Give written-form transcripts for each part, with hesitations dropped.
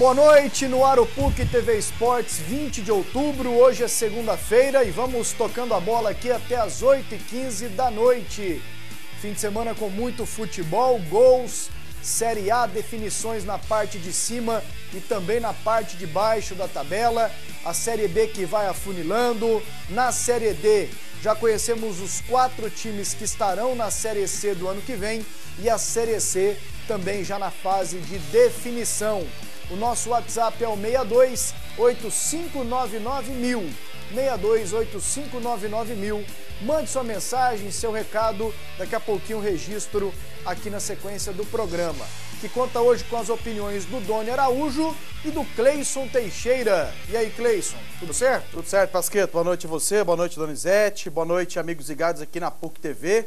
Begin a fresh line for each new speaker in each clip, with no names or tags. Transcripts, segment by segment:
Boa noite, no ar o PUC TV Esportes, 20 de outubro, hoje é segunda-feira e vamos tocando a bola aqui até as 8h15 da noite. Fim de semana com muito futebol, gols, Série A, definições na parte de cima e também na parte de baixo da tabela. A Série B que vai afunilando, na Série D já conhecemos os 4 times que estarão na Série C do ano que vem e a Série C também já na fase de definição. O nosso WhatsApp é o 628599.000, 628599.000. Mande sua mensagem, seu recado, daqui a pouquinho registro aqui na sequência do programa, que conta hoje com as opiniões do Doni Araújo e do Cleison Teixeira. E aí, Cleison, tudo certo?
Tudo certo, Pasqueto. Boa noite a você, boa noite, Donizete, boa noite, amigos ligados aqui na PUC TV.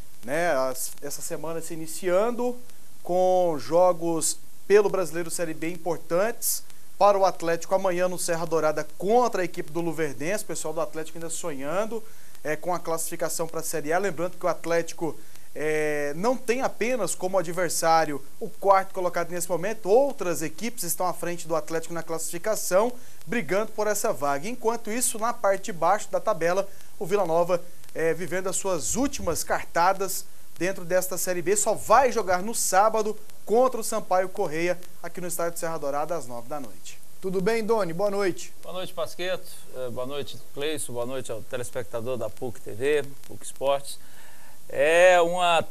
Essa semana se iniciando com jogos pelo Brasileiro Série B importantes para o Atlético amanhã no Serra Dourada contra a equipe do Luverdense. O pessoal do Atlético ainda sonhando com a classificação para a Série A. Lembrando que o Atlético não tem apenas como adversário o quarto colocado nesse momento, outras equipes estão à frente do Atlético na classificação, brigando por essa vaga. Enquanto isso, na parte de baixo da tabela, o Vila Nova vivendo as suas últimas cartadas dentro desta Série B, só vai jogar no sábado contra o Sampaio Correia, aqui no estádio de Serra Dourada, às 9 da noite.
Tudo bem, Doni? Boa noite.
Boa noite, Pasqueto. Boa noite, Cleison. Boa noite ao telespectador da PUC TV, PUC Esportes. É uma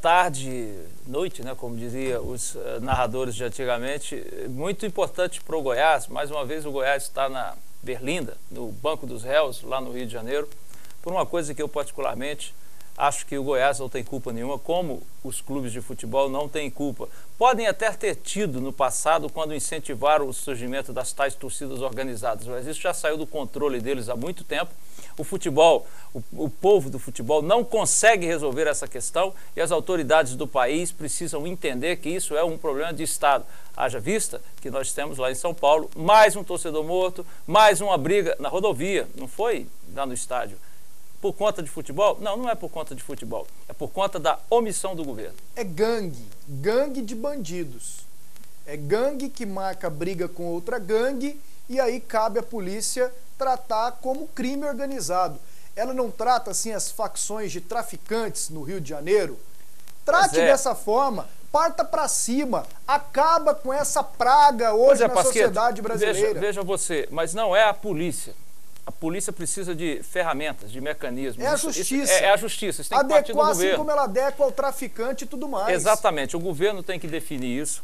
noite, né, como dizia os narradores de antigamente, muito importante para o Goiás. Mais uma vez o Goiás está na Berlinda, no Banco dos Réus, lá no Rio de Janeiro, por uma coisa que eu particularmente acho que o Goiás não tem culpa nenhuma, como os clubes de futebol não têm culpa. Podem até ter tido no passado, quando incentivaram o surgimento das tais torcidas organizadas, mas isso já saiu do controle deles há muito tempo. O futebol, o povo do futebol não consegue resolver essa questão e as autoridades do país precisam entender que isso é um problema de Estado. Haja vista que nós temos lá em São Paulo mais um torcedor morto, mais uma briga na rodovia, não foi lá no estádio. Por conta de futebol? Não, não é por conta de futebol. É por conta da omissão do governo.
É gangue de bandidos. É gangue que marca briga com outra gangue e aí cabe à polícia tratar como crime organizado. Ela não trata assim as facções de traficantes no Rio de Janeiro? Trate dessa forma, parta para cima, acaba com essa praga hoje na sociedade brasileira.
Veja você, mas não é a polícia. A polícia precisa de ferramentas, de mecanismos.
É a justiça.
É a justiça. Isso tem que partir do governo.
Adequar assim como ela adequa ao traficante e tudo mais.
Exatamente. O governo tem que definir isso.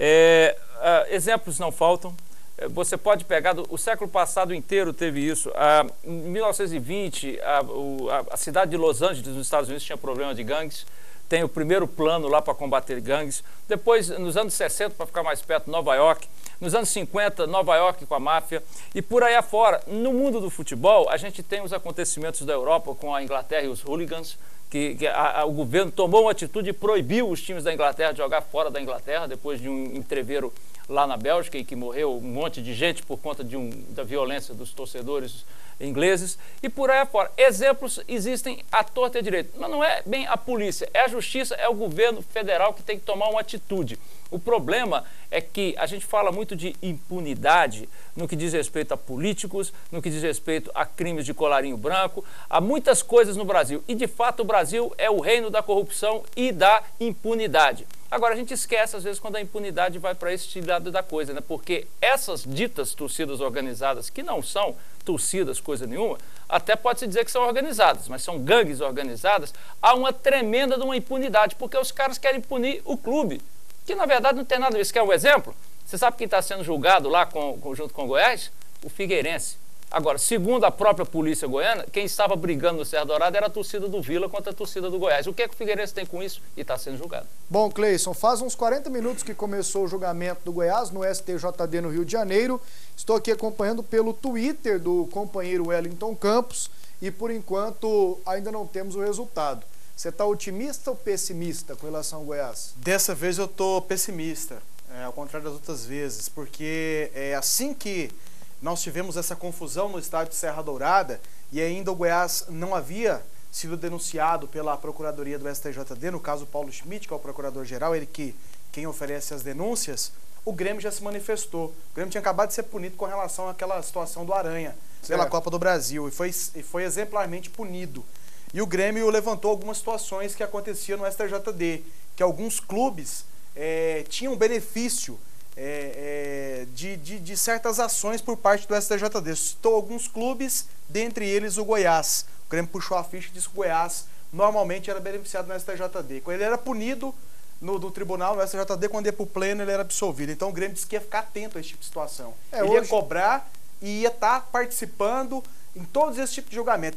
Exemplos não faltam. Você pode pegar, o século passado inteiro teve isso. Em 1920, a cidade de Los Angeles, nos Estados Unidos, tinha problema de gangues. Tem o primeiro plano lá para combater gangues. Depois, nos anos 60, para ficar mais perto, Nova York. Nos anos 50, Nova York com a máfia. E por aí afora. No mundo do futebol, a gente tem os acontecimentos da Europa com a Inglaterra e os hooligans, que o governo tomou uma atitude e proibiu os times da Inglaterra de jogar fora da Inglaterra, depois de um entreveiro lá na Bélgica, e que morreu um monte de gente por conta da violência dos torcedores ingleses, e por aí afora. Exemplos existem à torta e à direita, mas não é bem a polícia, é a justiça, é o governo federal que tem que tomar uma atitude. O problema é que a gente fala muito de impunidade no que diz respeito a políticos, no que diz respeito a crimes de colarinho branco, há muitas coisas no Brasil, e de fato o Brasil é o reino da corrupção e da impunidade. Agora, a gente esquece, às vezes, quando a impunidade vai para esse lado da coisa, né? Porque essas ditas torcidas organizadas, que não são torcidas, coisa nenhuma, até pode-se dizer que são organizadas, mas são gangues organizadas, há uma tremenda de uma impunidade, porque os caras querem punir o clube, que na verdade não tem nada a ver. Isso quer um exemplo? Você sabe quem está sendo julgado lá junto com o Goiás? O Figueirense. Agora, segundo a própria polícia goiana, quem estava brigando no Serra Dourada era a torcida do Vila contra a torcida do Goiás. O que é que o Figueirense tem com isso? E está sendo julgado.
Bom, Cleison, faz uns 40 minutos que começou o julgamento do Goiás no STJD no Rio de Janeiro. Estou aqui acompanhando pelo Twitter do companheiro Wellington Campos e, por enquanto, ainda não temos o resultado. Você está otimista ou pessimista com relação ao Goiás?
Dessa vez eu estou pessimista, ao contrário das outras vezes, porque assim que nós tivemos essa confusão no estádio de Serra Dourada e ainda o Goiás não havia sido denunciado pela Procuradoria do STJD, no caso Paulo Schmidt, que é o procurador-geral, ele quem oferece as denúncias, o Grêmio já se manifestou. O Grêmio tinha acabado de ser punido com relação àquela situação do Aranha pela Copa do Brasil e foi exemplarmente punido. E o Grêmio levantou algumas situações que aconteciam no STJD, que alguns clubes tinham benefício de certas ações por parte do STJD. Citou alguns clubes, dentre eles o Goiás. O Grêmio puxou a ficha e disse que o Goiás normalmente era beneficiado no STJD. Quando ele era punido no tribunal, no STJD, quando ia para o pleno, ele era absolvido. Então o Grêmio disse que ia ficar atento a esse tipo de situação. Ele ia cobrar e ia estar participando em todos esses tipos de julgamento.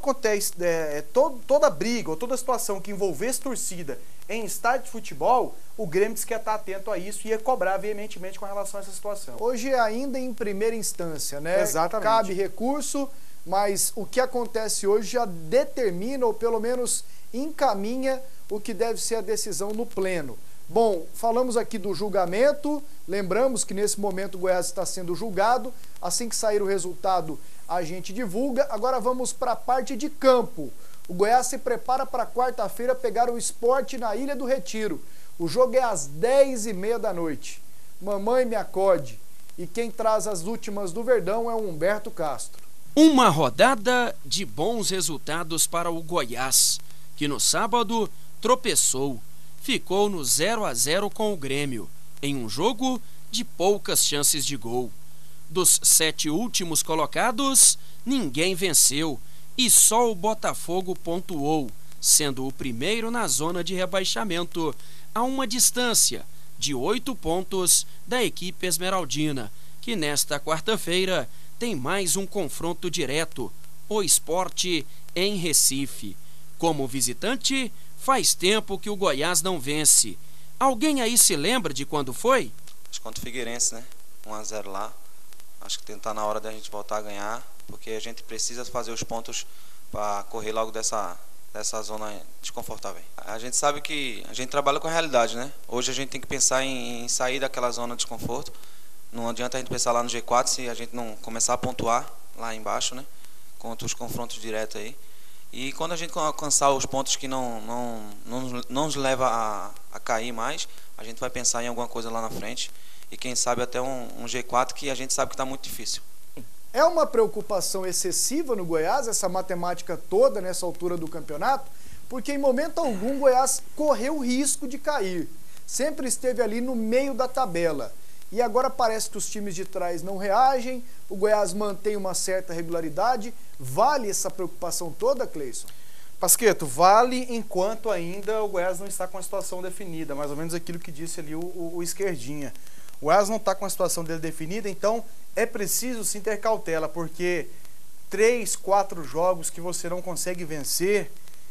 Toda briga ou toda situação que envolvesse torcida em estádio de futebol, o Grêmio disse que ia estar atento a isso e ia cobrar veementemente com relação a essa situação.
Hoje é ainda em primeira instância, né?
Exatamente.
Cabe recurso, mas o que acontece hoje já determina, ou pelo menos encaminha, o que deve ser a decisão no pleno. Bom, falamos aqui do julgamento, lembramos que nesse momento o Goiás está sendo julgado, assim que sair o resultado a gente divulga. Agora vamos para a parte de campo. O Goiás se prepara para quarta-feira pegar o Sport na Ilha do Retiro. O jogo é às 10h30 da noite. Mamãe me acode. E quem traz as últimas do Verdão é o Humberto Castro.
Uma rodada de bons resultados para o Goiás, que no sábado tropeçou. Ficou no 0-0 com o Grêmio, em um jogo de poucas chances de gol. Dos 7 últimos colocados, ninguém venceu e só o Botafogo pontuou, sendo o primeiro na zona de rebaixamento, a uma distância de 8 pontos da equipe esmeraldina, que nesta quarta-feira tem mais um confronto direto, o Sport em Recife. Como visitante, faz tempo que o Goiás não vence. Alguém aí se lembra de quando foi?
Acho que contra o Figueirense, né? 1-0 lá. Acho que tá na hora da gente voltar a ganhar, porque a gente precisa fazer os pontos para correr logo dessa zona desconfortável. A gente sabe que a gente trabalha com a realidade, né? Hoje a gente tem que pensar em sair daquela zona de desconforto. Não adianta a gente pensar lá no G4 se a gente não começar a pontuar lá embaixo, né? Contra os confrontos diretos aí. E quando a gente alcançar os pontos que não nos leva a cair mais, a gente vai pensar em alguma coisa lá na frente. E quem sabe até um G4 que a gente sabe que está muito difícil.
É uma preocupação excessiva no Goiás, essa matemática toda nessa altura do campeonato? Porque em momento algum o Goiás correu o risco de cair. Sempre esteve ali no meio da tabela. E agora parece que os times de trás não reagem, o Goiás mantém uma certa regularidade. Vale essa preocupação toda, Cleison?
Pasqueto, vale enquanto ainda o Goiás não está com a situação definida, mais ou menos aquilo que disse ali o Esquerdinha. O Goiás não está com a situação dele definida, então é preciso sim ter cautela, porque 3, 4 jogos que você não consegue vencer,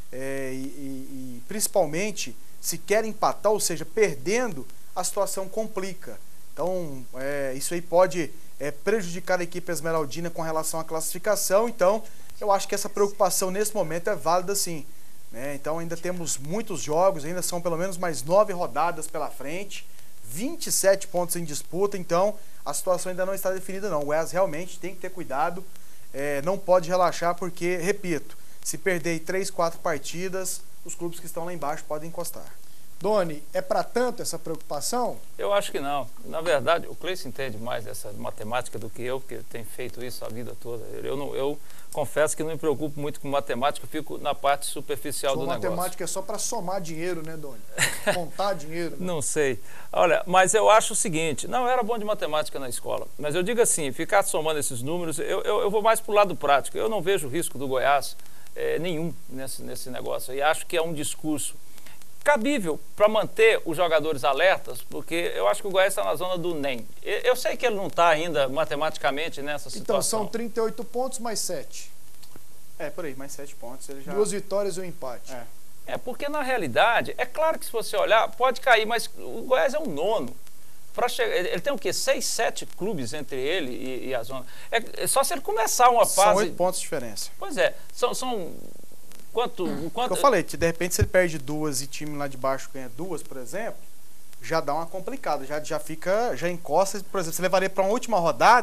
e principalmente se quer empatar, ou seja, perdendo, a situação complica. Então, isso aí pode prejudicar a equipe esmeraldina com relação à classificação. Então, eu acho que essa preocupação nesse momento é válida sim, né? Então, ainda temos muitos jogos, ainda são pelo menos mais 9 rodadas pela frente, 27 pontos em disputa, então a situação ainda não está definida não. O Goiás realmente tem que ter cuidado, não pode relaxar porque, repito, se perder 3, 4 partidas, os clubes que estão lá embaixo podem encostar.
Doni, é para tanto essa preocupação?
Eu acho que não. Na verdade, o Cleison entende mais dessa matemática do que eu, porque tem feito isso a vida toda. Eu confesso que não me preocupo muito com matemática, eu fico na parte superficial do negócio.
Matemática é só para somar dinheiro, né, Doni? Contar dinheiro. Né?
Não sei. Olha, mas eu acho o seguinte, não, eu era bom de matemática na escola, mas eu digo assim, ficar somando esses números, eu vou mais para o lado prático. Eu não vejo risco do Goiás nenhum nesse negócio. E acho que é um discurso cabível para manter os jogadores alertas, porque eu acho que o Goiás está na zona do NEM. Eu sei que ele não está ainda matematicamente nessa situação.
Então são 38 pontos mais 7.
Por aí, mais 7 pontos. Ele já...
2 vitórias e um empate.
Porque na realidade, é claro que se você olhar, pode cair, mas o Goiás é um nono. Ele tem o quê? 6, 7 clubes entre ele e a zona. Só se ele começar uma fase...
São 8 pontos de diferença.
Pois é, são quanto...
Eu falei, de repente se ele perde 2 e time lá de baixo ganha 2, por exemplo, já dá uma complicada, já encosta, por exemplo, você levaria para uma última rodada,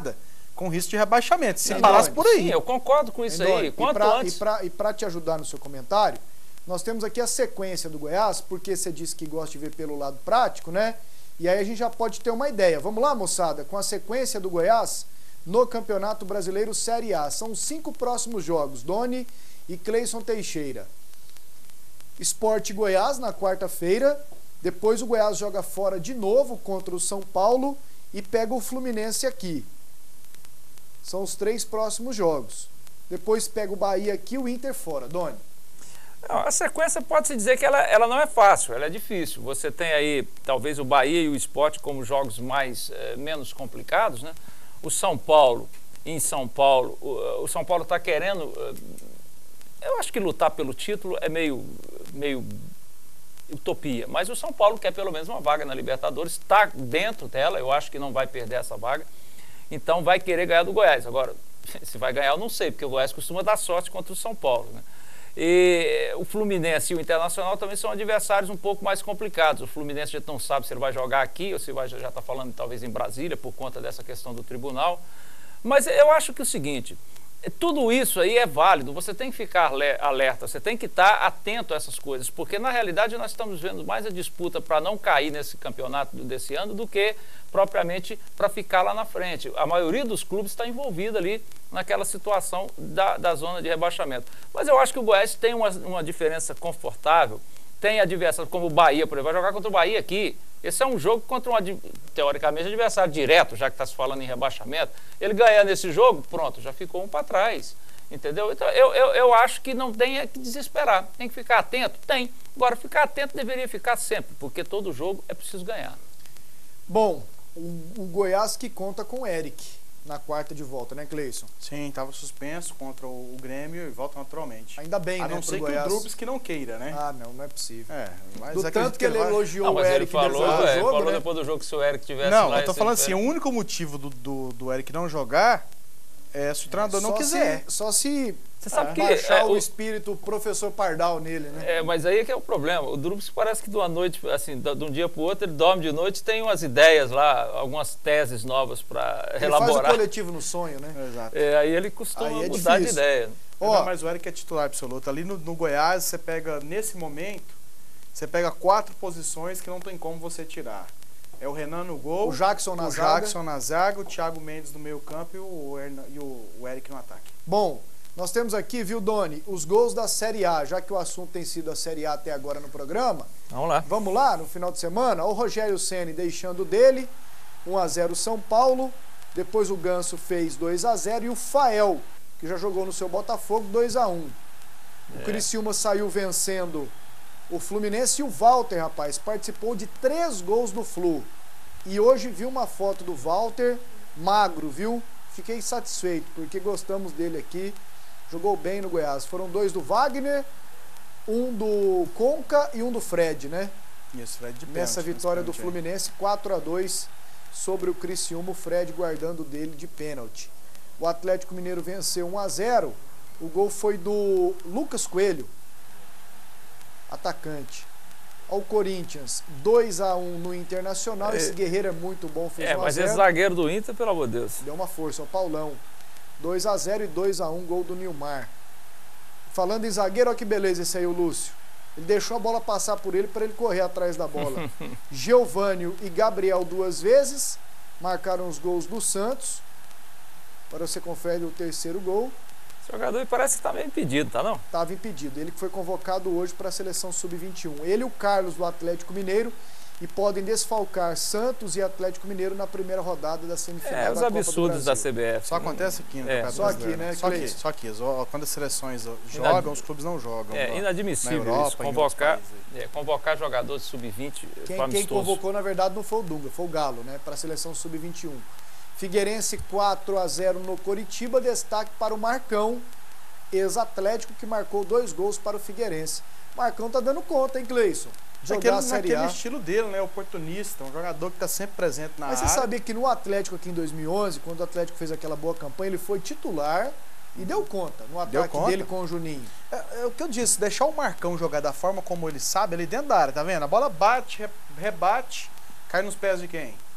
com risco de rebaixamento. Se
Sim,
parasse por aí.
Sim, eu concordo com isso aí. Quanto antes.
E para te ajudar no seu comentário, nós temos aqui a sequência do Goiás, porque você disse que gosta de ver pelo lado prático, né? E aí a gente já pode ter uma ideia. Vamos lá, moçada, com a sequência do Goiás no Campeonato Brasileiro Série A. São 5 próximos jogos, Doni e Cleison Teixeira. Sport Goiás na quarta-feira, depois o Goiás joga fora de novo contra o São Paulo e pega o Fluminense aqui. São os 3 próximos jogos. Depois pega o Bahia aqui e o Inter fora. Doni.
A sequência pode-se dizer que ela não é fácil, ela é difícil. Você tem aí talvez o Bahia e o Sport como jogos menos complicados, né? O São Paulo, em São Paulo, o São Paulo está querendo, eu acho que lutar pelo título é meio utopia, mas o São Paulo quer pelo menos uma vaga na Libertadores, está dentro dela, eu acho que não vai perder essa vaga, então vai querer ganhar do Goiás. Agora, se vai ganhar eu não sei, porque o Goiás costuma dar sorte contra o São Paulo, né? E o Fluminense e o Internacional também são adversários um pouco mais complicados. O Fluminense já não sabe se ele vai jogar aqui ou se já está falando talvez em Brasília por conta dessa questão do tribunal. Mas eu acho que é o seguinte, tudo isso aí é válido, você tem que ficar alerta, você tem que estar atento a essas coisas, porque na realidade nós estamos vendo mais a disputa para não cair nesse campeonato desse ano do que propriamente para ficar lá na frente. A maioria dos clubes está envolvida ali naquela situação da zona de rebaixamento. Mas eu acho que o Goiás tem uma diferença confortável, tem adversário como o Bahia, por exemplo, vai jogar contra o Bahia aqui. Esse é um jogo contra teoricamente, adversário direto, já que está se falando em rebaixamento. Ele ganhar nesse jogo, pronto, já ficou um para trás. Entendeu? Então, eu acho que não tem que desesperar. Tem que ficar atento? Tem. Agora, ficar atento deveria ficar sempre, porque todo jogo é preciso ganhar.
Bom, o Goiás que conta com o Eric na quarta de volta, né, Cleison?
Sim, estava suspenso contra o Grêmio e volta naturalmente.
Ainda bem, né?
A não ser que o Drubs que não queira, né?
Ah, não é possível.
Mas
do tanto que ele elogiou
não, mas
o Eric
ele falou,
depois do jogo,
falou
né?
depois do jogo que se o Eric tivesse
não,
lá...
Não, eu tô falando assim, o único motivo do Eric não jogar é se o treinador não quiser.
Só se
você sabe que
baixar o espírito professor Pardal nele, né?
Mas aí é que é o problema. O Drubs parece que de uma noite, assim, de um dia para o outro, ele dorme de noite, tem umas ideias lá, algumas teses novas para elaborar.
Ele faz o coletivo no sonho, né?
Exato.
Aí ele costuma mudar de ideia.
Mas o Eric é titular absoluto. Ali no Goiás, você pega, nesse momento, você pega 4 posições que não tem como você tirar. É o Renan no gol,
o Jackson na zaga,
o Thiago Mendes no meio campo e o Eric no ataque.
Bom, nós temos aqui, viu, Doni, os gols da Série A, já que o assunto tem sido a Série A até agora no programa.
Vamos lá.
Vamos lá, no final de semana, o Rogério Ceni deixando dele, 1-0 São Paulo, depois o Ganso fez 2-0 e o Fael, que já jogou no seu Botafogo, 2-1. O Criciúma saiu vencendo o Fluminense e o Walter, rapaz, participou de 3 gols do Flu. E hoje vi uma foto do Walter, magro, viu? Fiquei satisfeito, porque gostamos dele aqui. Jogou bem no Goiás. Foram 2 do Wagner, um do Conca e um do Fred, né?
Isso, Fred de pênalti.
Nessa vitória do Fluminense, 4-2 sobre o Criciúma, o Fred guardando dele de pênalti. O Atlético Mineiro venceu 1-0. O gol foi do Lucas Coelho, atacante. Ao Corinthians, 2-1 no Internacional. Esse Guerreiro é muito bom, fez 1-0.
Mas esse zagueiro do Inter, pelo amor de Deus.
Deu uma força, o Paulão. 2-0 e 2-1, gol do Nilmar. Falando em zagueiro, olha que beleza esse aí, o Lúcio. Ele deixou a bola passar por ele para ele correr atrás da bola. Geovânio e Gabriel 2 vezes marcaram os gols do Santos. Agora você confere o terceiro gol.
O jogador parece que está meio impedido, tá não?
Estava impedido. Ele que foi convocado hoje para a seleção sub-21. Ele e o Carlos do Atlético Mineiro e podem desfalcar Santos e Atlético Mineiro na primeira rodada da semifinal da Copa do
Os absurdos da
Brasil.
CBF.
Só acontece aqui no Campeonato
Só aqui,
Brasileiro,
né?
Só aqui. Quando as seleções jogam, os clubes não jogam.
Inadmissível
na Europa,
isso. Convocar jogadores sub-20
Quem convocou, na verdade, não foi o Dunga, foi o Galo, né? Para a seleção sub-21. Figueirense 4-0 no Coritiba. Destaque para o Marcão, ex-Atlético, que marcou 2 gols para o Figueirense. Marcão tá dando conta, hein, Cleison? Jogar a Série A.
Naquele estilo dele, né? Oportunista, um jogador que está sempre presente na área.
Mas você sabia que no Atlético aqui em 2011, quando o Atlético fez aquela boa campanha, ele foi titular e deu conta no ataque dele com o Juninho.
É o que eu disse, deixar o Marcão jogar da forma como ele sabe, ali dentro da área, tá vendo? A bola bate, rebate, cai nos pés de quem?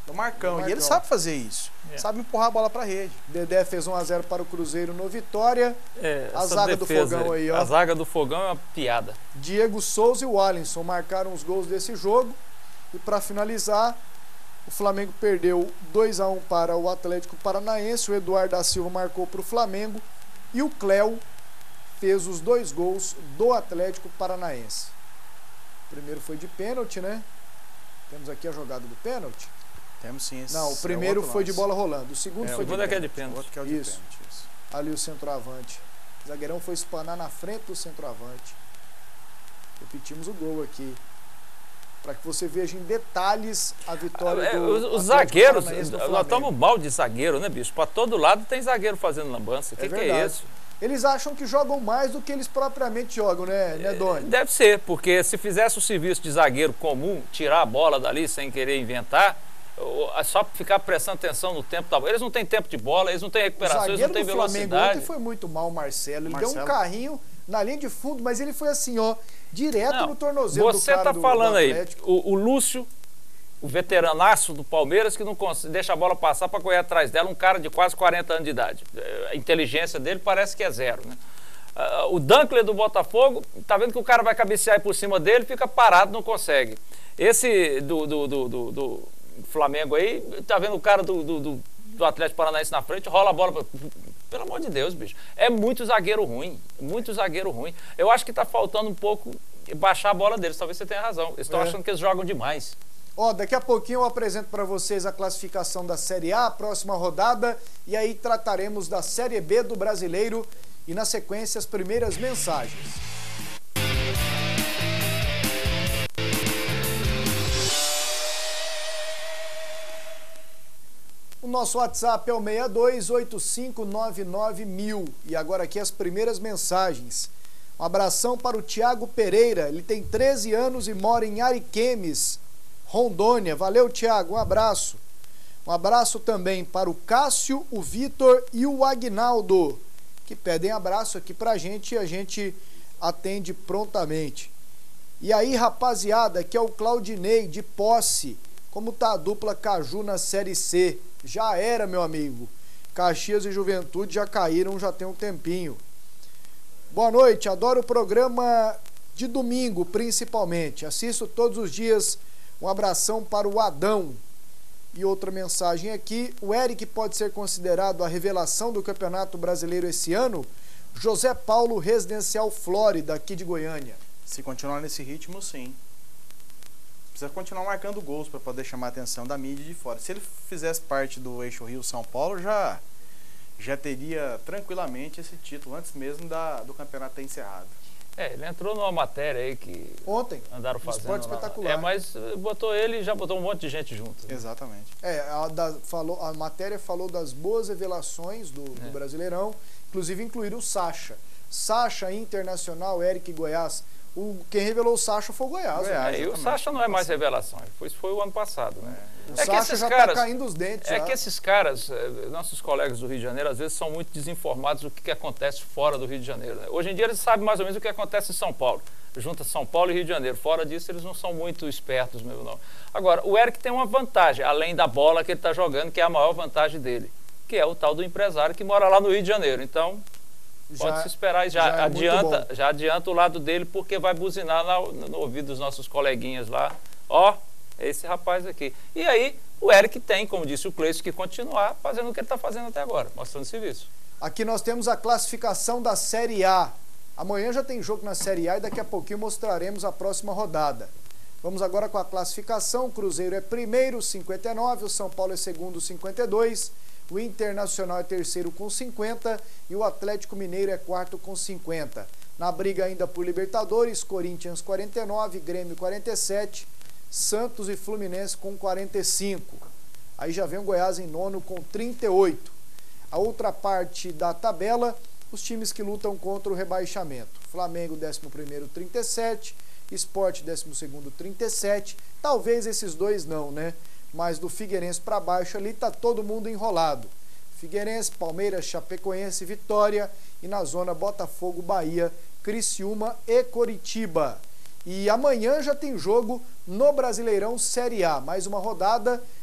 Do Marcão. E ele sabe fazer isso. Sabe empurrar a bola pra rede.
Dedé fez 1-0 para o Cruzeiro no Vitória. A zaga do Fogão aí, ó.
A zaga do Fogão é uma piada.
Diego Souza e o Alisson marcaram os gols desse jogo. E para finalizar, o Flamengo perdeu 2-1 para o Atlético Paranaense. O Eduardo da Silva marcou para o Flamengo. E o Cléo fez os 2 gols do Atlético Paranaense. O primeiro foi de pênalti, né? Temos aqui a jogada do pênalti.
Temos sim.
Não, o primeiro foi de bola rolando. O segundo foi de
pênalti.
O outro que é o de
isso.
pênalti. Isso.
Ali o centroavante. O zagueirão foi espanar na frente do centroavante. Repetimos o gol aqui. Para que você veja em detalhes a vitória do
os zagueiros, nós estamos mal de zagueiro, né, bicho? Para todo lado tem zagueiro fazendo lambança. O que é isso?
Eles acham que jogam mais do que eles propriamente jogam, né, Doni?
Deve ser, porque se fizesse o serviço de zagueiro comum, tirar a bola dali sem querer inventar, só ficar prestando atenção no tempo da bola. Eles não têm tempo de bola, eles não têm recuperação, eles não têm velocidade. O Flamengo ontem
foi muito mal, o Marcelo. Ele deu um carrinho na linha de fundo, mas ele foi assim, ó, direto no tornozelo do cara.
Você tá falando aí, o Lúcio, o veteranaço do Palmeiras, que não deixa a bola passar para correr atrás dela, um cara de quase 40 anos de idade. A inteligência dele parece que é 0, né? O Dankler do Botafogo, tá vendo que o cara vai cabecear aí por cima dele, fica parado, não consegue. Esse do Flamengo aí, tá vendo o cara do Atlético Paranaense na frente, rola a bola. Pelo amor de Deus, bicho. É muito zagueiro ruim. Muito zagueiro ruim. Eu acho que tá faltando um pouco baixar a bola deles. Talvez você tenha razão. Eles estão achando que eles jogam demais.
Ó, daqui a pouquinho eu apresento para vocês a classificação da Série A, a próxima rodada, e aí trataremos da Série B do Brasileiro e na sequência as primeiras mensagens. O nosso WhatsApp é o 6285991000 e agora aqui as primeiras mensagens. Um abração para o Tiago Pereira, ele tem 13 anos e mora em Ariquemes, Rondônia. Valeu, Tiago, um abraço. Um abraço também para o Cássio, o Vitor e o Agnaldo, que pedem abraço aqui pra gente e a gente atende prontamente. E aí, rapaziada, aqui é o Claudinei de Posse. Como tá a dupla Caju na Série C? Já era, meu amigo. Caxias e Juventude já caíram, já tem um tempinho. Boa noite, adoro o programa de domingo, principalmente. Assisto todos os dias. Um abração para o Adão. E outra mensagem aqui, o Eric pode ser considerado a revelação do Campeonato Brasileiro esse ano? José Paulo, Residencial Flórida, aqui de Goiânia.
Se continuar nesse ritmo, sim. Precisa continuar marcando gols para poder chamar a atenção da mídia de fora. Se ele fizesse parte do eixo Rio-São Paulo, já teria tranquilamente esse título, antes mesmo do campeonato ter encerrado.
Ele entrou numa matéria aí que
ontem
andaram fazendo.
Esporte Espetacular.
Mas botou ele e já botou um monte de gente junto. Né?
Exatamente.
A matéria falou das boas revelações do Brasileirão, inclusive incluíram o Sacha. Sacha, Internacional, Eric Goiás. Quem revelou o Sacha foi o Goiás.
E o Sacha não é mais revelação, isso foi o ano passado, né?
O Sacha já tá caindo os dentes.
Que esses caras, nossos colegas do Rio de Janeiro, às vezes são muito desinformados do que acontece fora do Rio de Janeiro. Né? Hoje em dia eles sabem mais ou menos o que acontece em São Paulo. Junta São Paulo e Rio de Janeiro. Fora disso, eles não são muito espertos mesmo, não. Agora, o Eric tem uma vantagem, além da bola que ele está jogando, que é a maior vantagem dele, que é o tal do empresário que mora lá no Rio de Janeiro. Então, pode se esperar, já adianta o lado dele, porque vai buzinar no ouvido dos nossos coleguinhas lá. Ó, esse rapaz aqui. E aí, o Eric tem, como disse o Cleiton, que continuar fazendo o que ele está fazendo até agora, mostrando serviço. Aqui
nós temos a classificação da Série A. Amanhã já tem jogo na Série A e daqui a pouquinho mostraremos a próxima rodada. Vamos agora com a classificação. O Cruzeiro é primeiro, 59, o São Paulo é segundo, 52, o Internacional é terceiro com 50 e o Atlético Mineiro é quarto com 50. Na briga ainda por Libertadores, Corinthians 49, Grêmio 47, Santos e Fluminense com 45. Aí já vem o Goiás em nono com 38. A outra parte da tabela, os times que lutam contra o rebaixamento. Flamengo 11º, 37, Sport 12º, 37. Talvez esses dois não, né? Mas do Figueirense para baixo ali tá todo mundo enrolado. Figueirense, Palmeiras, Chapecoense, Vitória e na zona Botafogo, Bahia, Criciúma e Coritiba. E amanhã já tem jogo no Brasileirão Série A, mais uma rodada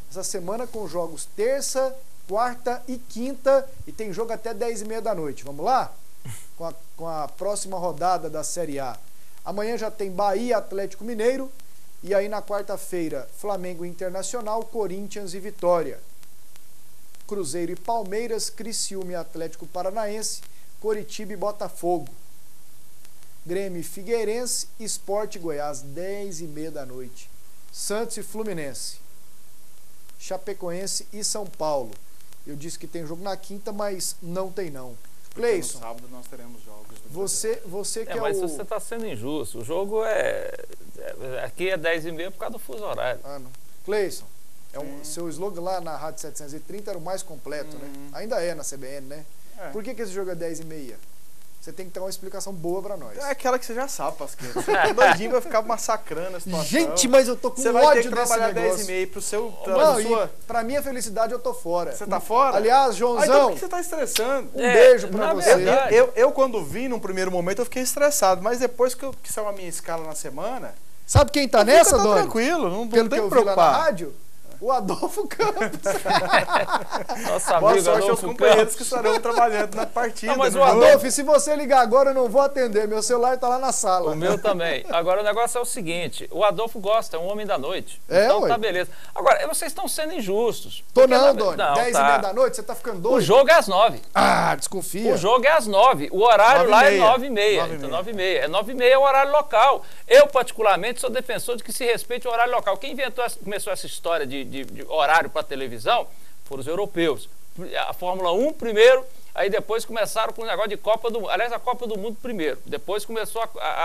Essa semana com jogos terça, quarta e quinta, e tem jogo até 10h30 da noite. Vamos lá? Com a próxima rodada da Série A. Amanhã já tem Bahia, Atlético Mineiro, e aí na quarta-feira, Flamengo Internacional, Corinthians e Vitória. Cruzeiro e Palmeiras, Criciúma e Atlético Paranaense, Coritiba e Botafogo. Grêmio e Figueirense, Sport e Goiás, 10h30 da noite. Santos e Fluminense. Chapecoense e São Paulo. Eu disse que tem jogo na quinta, mas não tem não. Cleison,
no sábado nós teremos jogos.
Você que é
mas
o...
você está sendo injusto. O jogo aqui é 10h30 por causa do fuso horário.
Ah, não. Cleison, seu slogan lá na Rádio 730 era o mais completo, né? Ainda é na CBN, né? Por que esse jogo é 10h30? Você tem que ter uma explicação boa pra nós.
É aquela que você já sabe, Pasqueiro. Você tá doidinho, vai ficar massacrando a situação.
Gente, mas eu tô com
você
ódio
vai ter que
desse
trabalhar
negócio.
10h30 pro seu...
Pra minha felicidade, eu tô fora.
Você tá fora?
Aliás, Joãozão...
Então por que você tá estressando?
Um beijo pra você.
Verdade.
Eu, quando vi, num primeiro momento, eu fiquei estressado. Mas depois que saiu a minha escala na semana...
Sabe quem tá nessa, Doni?
Tranquilo, não
Pelo
tem
que
que
eu vi lá na
preocupar.
rádio, o Adolfo Campos.
Nossa
Boa
amigo
sorte aos
Adolfo
companheiros
Campos.
que estarão trabalhando na partida.
Não, mas
no
o
jogo.
Adolfo, e se você ligar agora, eu não vou atender. Meu celular tá lá na sala.
O meu também. Agora o negócio é o seguinte, o Adolfo gosta, é um homem da noite.
É,
então
ué.
tá beleza. Agora, vocês estão sendo injustos.
Tô
Porque
não, Doni.
Não,
10h30
tá.
da noite, você tá ficando doido?
O jogo é às 9.
Ah, desconfia.
O jogo é às 9. O horário lá é
9h30.
9h30. Então 9h30. É 9h30 é o horário local. Eu, particularmente, sou defensor de que se respeite o horário local. Quem começou essa história de horário para televisão foram os europeus. A Fórmula 1 primeiro, aí depois começaram com o negócio de Copa do Mundo. Aliás, a Copa do Mundo primeiro. Depois começou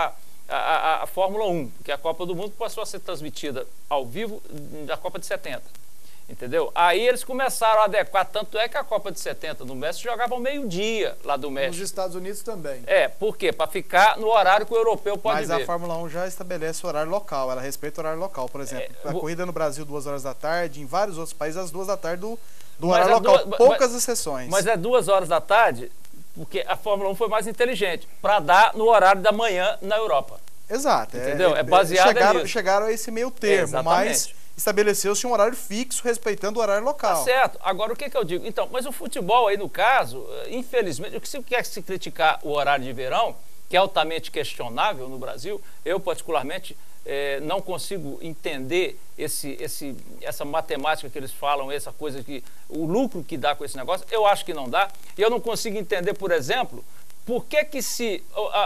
a Fórmula 1, que a Copa do Mundo passou a ser transmitida ao vivo da Copa de 70. Entendeu? Aí eles começaram a adequar, tanto é que a Copa de 70 no México jogava ao meio-dia lá do México.
Nos Estados Unidos também.
Por quê? Para ficar no horário que o europeu pode
Mas
ver.
a Fórmula 1 já estabelece o horário local, ela respeita o horário local. Por exemplo, a corrida no Brasil 2 horas da tarde, em vários outros países às 2 da tarde do horário local, poucas exceções.
Mas é 2 horas da tarde, porque a Fórmula 1 foi mais inteligente, para dar no horário da manhã na Europa.
Exato.
Entendeu? É baseado nisso.
Chegaram a esse meio termo, mas estabeleceu-se um horário fixo respeitando o horário local.
Tá certo. Agora, o que eu digo? Então, mas o futebol aí, no caso, infelizmente, o que se quer se criticar o horário de verão, que é altamente questionável no Brasil, eu particularmente não consigo entender essa matemática que eles falam, essa coisa que o lucro que dá com esse negócio, eu acho que não dá. E eu não consigo entender, por exemplo, por que se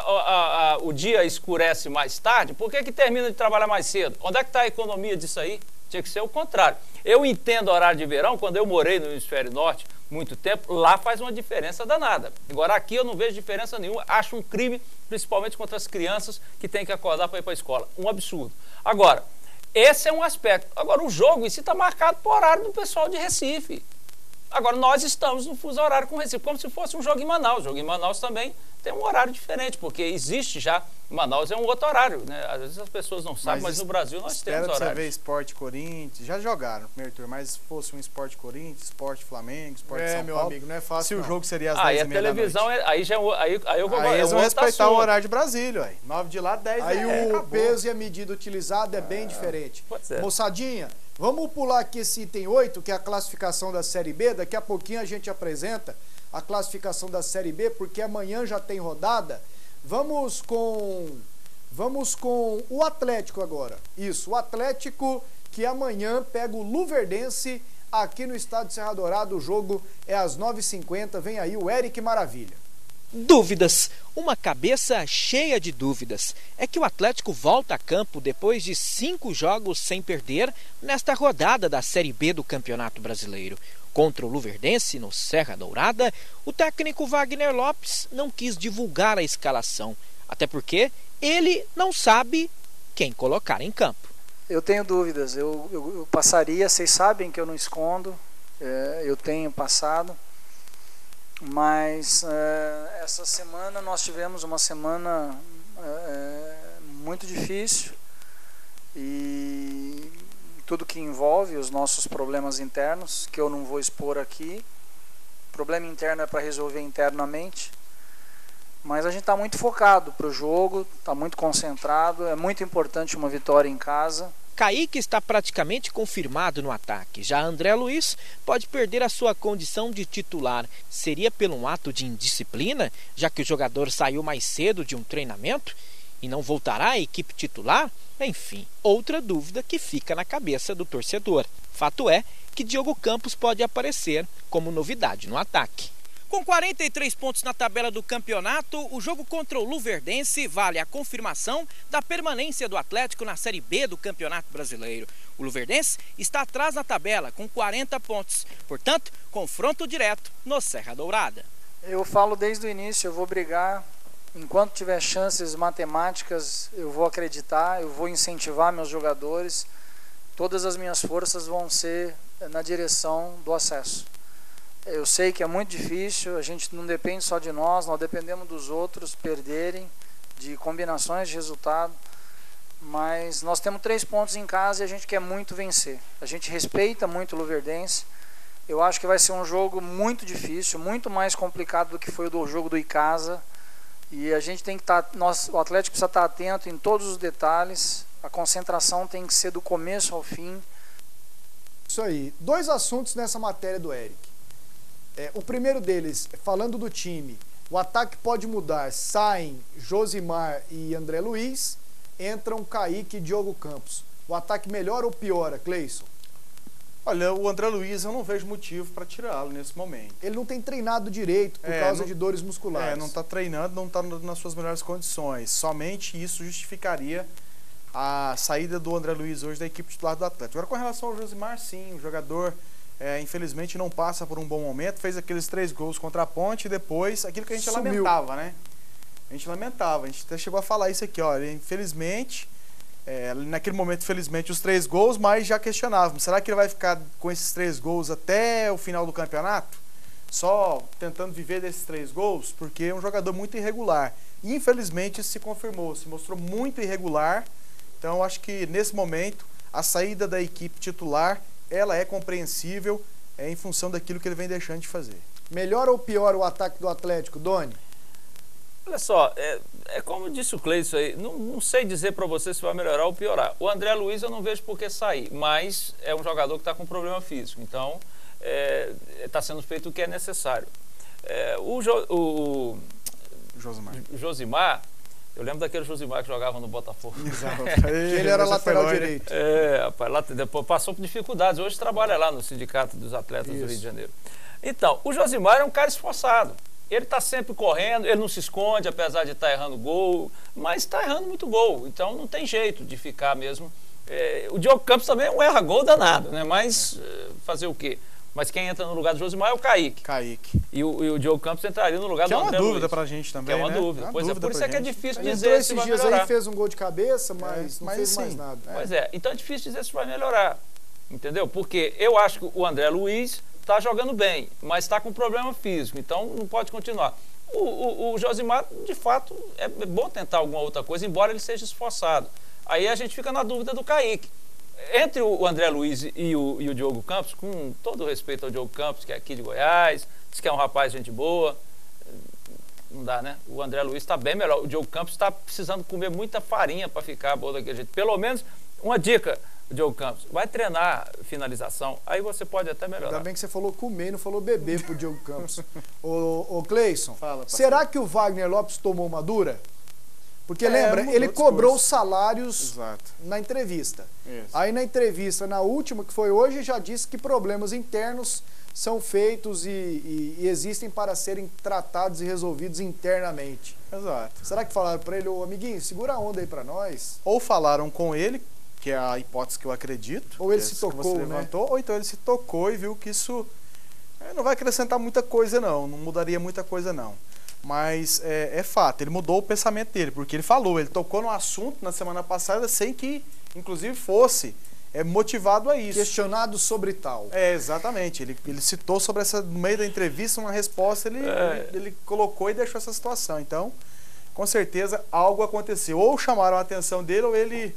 o dia escurece mais tarde, por que termina de trabalhar mais cedo? Onde é que está a economia disso aí? Tinha que ser o contrário. Eu entendo o horário de verão, quando eu morei no hemisfério norte muito tempo, lá faz uma diferença danada. Agora aqui eu não vejo diferença nenhuma, acho um crime, principalmente contra as crianças que têm que acordar para ir para a escola. Um absurdo. Agora, esse é um aspecto. Agora o jogo em si está marcado para o horário do pessoal de Recife. Agora nós estamos no fuso horário com Recife, como se fosse um jogo em Manaus. O jogo em Manaus também tem um horário diferente, porque existe já, Manaus é um outro horário, né? Às vezes as pessoas não sabem, mas no Brasil nós temos horário.
Espera você ver Sport Corinthians, já jogaram no primeiro turno, mas se fosse um Sport Corinthians, Sport Flamengo, Sport São
meu
Paulo,
amigo, não é fácil
se
não.
o jogo seria às 10h30
E a
da
televisão,
noite.
aí eu vou...
Aí eles vão respeitar
assunto.
o horário de Brasília, ué. 9 de lá, 10
Aí o
acabou.
peso e a medida utilizada é bem diferente.
Pode ser.
Moçadinha, vamos pular aqui esse item 8, que é a classificação da Série B. Daqui a pouquinho a gente apresenta a classificação da Série B, porque amanhã já tem rodada. Vamos com o Atlético agora. Isso, o Atlético que amanhã pega o Luverdense aqui no estádio Serra Dourada. O jogo é às 9h50. Vem aí o Eric Maravilha.
Dúvidas, uma cabeça cheia de dúvidas. É que o Atlético volta a campo depois de 5 jogos sem perder nesta rodada da Série B do Campeonato Brasileiro. Contra o Luverdense, no Serra Dourada, o técnico Wagner Lopes não quis divulgar a escalação, até porque ele não sabe quem colocar em campo.
Eu tenho dúvidas, eu passaria, vocês sabem que eu não escondo, eu tenho passado. Mas essa semana nós tivemos uma semana muito difícil e tudo que envolve os nossos problemas internos, que eu não vou expor aqui. O problema interno é para resolver internamente, mas a gente está muito focado para o jogo, está muito concentrado. É muito importante uma vitória em casa,
Kaique está praticamente confirmado no ataque. Já André Luiz pode perder a sua condição de titular. Seria por um ato de indisciplina, já que o jogador saiu mais cedo de um treinamento e não voltará à equipe titular? Enfim, outra dúvida que fica na cabeça do torcedor. Fato é que Diogo Campos pode aparecer como novidade no ataque. Com 43 pontos na tabela do campeonato, o jogo contra o Luverdense vale a confirmação da permanência do Atlético na Série B do Campeonato Brasileiro. O Luverdense está atrás na tabela com 40 pontos, portanto, confronto direto no Serra Dourada.
Eu falo desde o início, eu vou brigar, enquanto tiver chances matemáticas, eu vou acreditar, eu vou incentivar meus jogadores, todas as minhas forças vão ser na direção do acesso. Eu sei que é muito difícil, a gente não depende só de nós dependemos dos outros perderem, de combinações de resultado, mas nós temos 3 pontos em casa e a gente quer muito vencer. A gente respeita muito o Luverdense, eu acho que vai ser um jogo muito difícil, muito mais complicado do que foi o jogo do Icasa, e a gente tem que estar, o Atlético precisa estar atento em todos os detalhes, a concentração tem que ser do começo ao fim.
Isso aí, 2 assuntos nessa matéria do Eric. O primeiro deles, falando do time, o ataque pode mudar, saem Josimar e André Luiz, entram Kaique e Diogo Campos. O ataque melhora ou piora, Cleison?
Olha, o André Luiz eu não vejo motivo para tirá-lo nesse momento.
Ele não tem treinado direito por causa de dores musculares.
Não está treinando, não está nas suas melhores condições. Somente isso justificaria a saída do André Luiz hoje da equipe titular do Atlético. Agora, com relação ao Josimar, sim, o jogador... infelizmente não passa por um bom momento, fez aqueles 3 gols contra a Ponte e depois aquilo que a gente lamentava, né? A gente até chegou a falar isso aqui, olha, infelizmente, naquele momento, infelizmente, os 3 gols, mas já questionávamos, será que ele vai ficar com esses 3 gols até o final do campeonato? Só tentando viver desses 3 gols? Porque é um jogador muito irregular. E, infelizmente, isso se confirmou, se mostrou muito irregular, então acho que nesse momento, a saída da equipe titular ela é compreensível em função daquilo que ele vem deixando de fazer.
Melhora ou piora o ataque do Atlético, Doni?
Olha só, como disse o Cleison aí, não sei dizer para você se vai melhorar ou piorar. O André Luiz eu não vejo por que sair, mas é um jogador que está com problema físico, então está sendo feito o que é necessário. O Josimar, eu lembro daquele Josimar que jogava no Botafogo.
Exato. Ele era lateral direito.
Rapaz, depois passou por dificuldades. Hoje trabalha lá no Sindicato dos Atletas do Rio de Janeiro. Então, o Josimar é um cara esforçado. Ele está sempre correndo, ele não se esconde, apesar de estar errando gol, mas está errando muito gol. Então não tem jeito de ficar mesmo. O Diogo Campos também é um erra-gol danado, né? Mas fazer o quê? Mas quem entra no lugar do Josimar é o Kaique. E o Diogo Campos entraria no lugar do André Luiz.
Que é uma dúvida pra gente também,
que é uma dúvida. Pois é, por isso é que é difícil dizer se vai melhorar.
Esses dias aí fez um gol de cabeça, mas não fez mais nada.
Pois é, então é difícil dizer se vai melhorar. Entendeu? Porque eu acho que o André Luiz está jogando bem, mas está com problema físico, então não pode continuar. O Josimar, de fato, é bom tentar alguma outra coisa, embora ele seja esforçado. Aí a gente fica na dúvida do Kaique. Entre o André Luiz e o Diogo Campos, com todo o respeito ao Diogo Campos, que é aqui de Goiás, diz que é um rapaz de gente boa, não dá, né? O André Luiz está bem melhor. O Diogo Campos está precisando comer muita farinha para ficar boa daquele jeito. Pelo menos, uma dica, Diogo Campos, vai treinar finalização, aí você pode até melhorar.
Ainda bem que você falou comer e não falou beber pro Diogo Campos. Ô Cleison, será que o Wagner Lopes tomou uma dura? Porque lembra, ele cobrou os salários na entrevista. Isso. Aí na entrevista, na última, que foi hoje, já disse que problemas internos são feitos e existem para serem tratados e resolvidos internamente.
Exato.
Será que falaram para ele, ô amiguinho, segura a onda aí para nós?
Ou falaram com ele, que é a hipótese que eu acredito.
Ou ele se tocou, né?
Ou então ele se tocou e viu que isso não vai acrescentar muita coisa não mudaria muita coisa não. Mas é fato, ele mudou o pensamento dele, porque ele falou, ele tocou no assunto na semana passada sem que, inclusive, fosse motivado a isso.
Questionado sobre tal.
Exatamente, ele citou sobre essa, no meio da entrevista, uma resposta, ele colocou e deixou essa situação. Então, com certeza, algo aconteceu. Ou chamaram a atenção dele, ou ele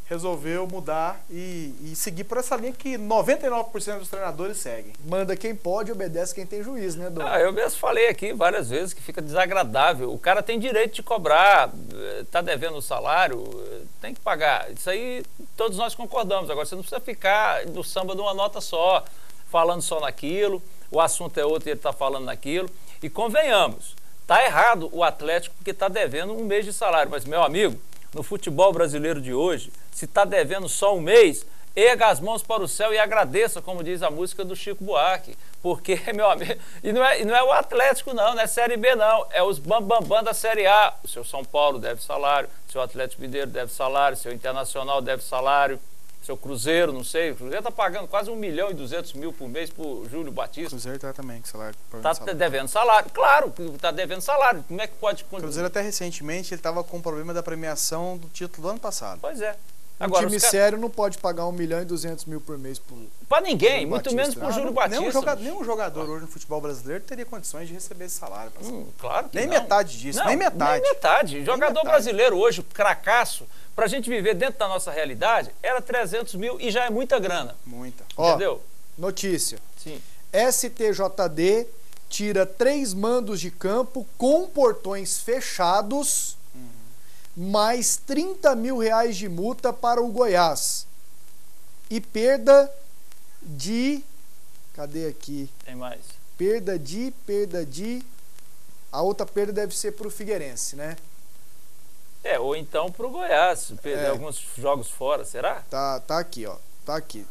resolveu mudar e seguir por essa linha que 99% dos treinadores seguem.
Manda quem pode, obedece quem tem juízo, né, Dom?
Eu mesmo falei aqui várias vezes que fica desagradável. O cara tem direito de cobrar, tá devendo o salário, tem que pagar. Isso aí todos nós concordamos. Agora, você não precisa ficar no samba de uma nota só, falando só naquilo, o assunto é outro e ele está falando naquilo. E convenhamos, tá errado o Atlético porque está devendo um mês de salário. Mas, meu amigo, no futebol brasileiro de hoje, se está devendo só um mês, erga as mãos para o céu e agradeça, como diz a música do Chico Buarque. Porque, meu amigo, e não é o Atlético não é Série B não, é os bambambam da Série A. O seu São Paulo deve salário, o seu Atlético Mineiro deve salário, o seu Internacional deve salário, o seu Cruzeiro, não sei, o Cruzeiro está pagando quase 1.200.000 por mês por Júlio Batista.
O Cruzeiro está também com salário.
Está devendo salário, claro que está devendo salário. Como é que pode...
O Cruzeiro até recentemente ele estava com o problema da premiação do título do ano passado.
Pois é.
Agora, um time sério não pode pagar 1.200.000 por mês
para ninguém, muito menos por Júlio Batista.
Nenhum jogador hoje no futebol brasileiro teria condições de receber esse salário.
Claro que
nem
não.
Metade disso,
não,
nem metade.
Nem metade. Jogador brasileiro hoje, cracaço, para a gente viver dentro da nossa realidade, era 300.000 e já é muita grana.
Muita.
Entendeu?
Notícia.
Sim.
STJD tira 3 mandos de campo com portões fechados, mais R$30.000 de multa para o Goiás. E perda de... Cadê aqui?
Tem mais.
Perda de... A outra perda deve ser para o Figueirense, né?
Ou então para o Goiás, perder alguns jogos fora, será?
Tá aqui, ó. Tá aqui.